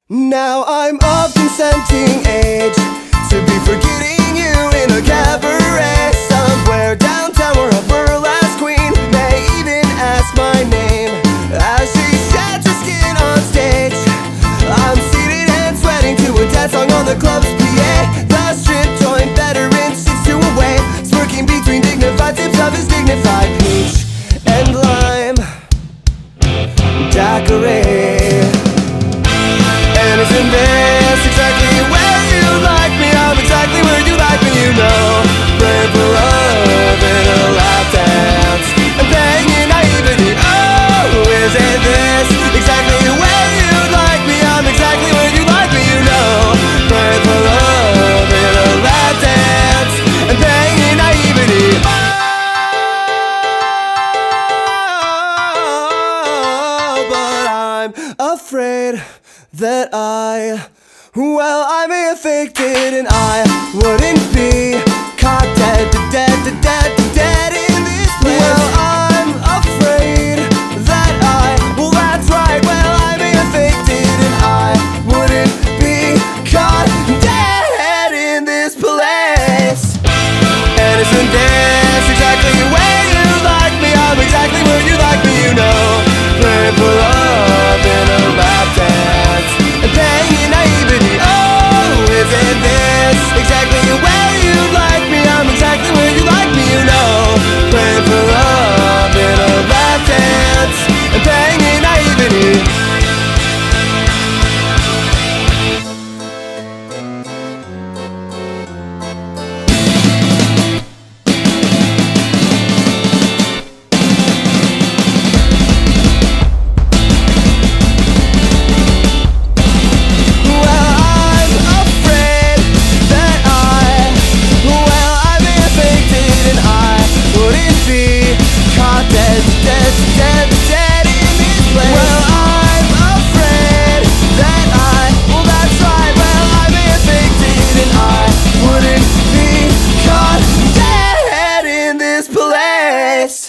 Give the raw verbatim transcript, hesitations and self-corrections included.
Now I'm of consenting age to be forgetting you in a cabaret somewhere downtown where a burlesque queen may even ask my name as she sheds her skin on stage. I'm seated and sweating to a dance song on the club's P A. The strip joint veteran sits to away, smirking between dignified tips of his dignified peach and lime daiquiri. And isn't this exactly where you like me? I'm exactly where you like me, you know. Praying for love in a lap dance and banging naivety. Oh, isn't this exactly where you like me? I'm exactly where you like me, you know. Praying for love in a lap dance and banging naivety. Oh, but I'm afraid that I, well, I may have faked it and I wouldn't be caught dead, dead, dead, dead, dead in this place. Well, I'm afraid that I, well, that's right, well, I may have faked it and I wouldn't be caught dead in this place. And isn't this exactly where you like me? I'm exactly where you like me, you know. Praying for love in a lap dance and banging naivety. Oh, isn't this exactly where you like me? I'm exactly where you like me, you know. Praying for love in a lap dance and banging naivety. Dead, dead, dead, dead in this place. Well, I'm afraid that I, well, that's right, well, I may have faked it and I wouldn't be caught dead in this place.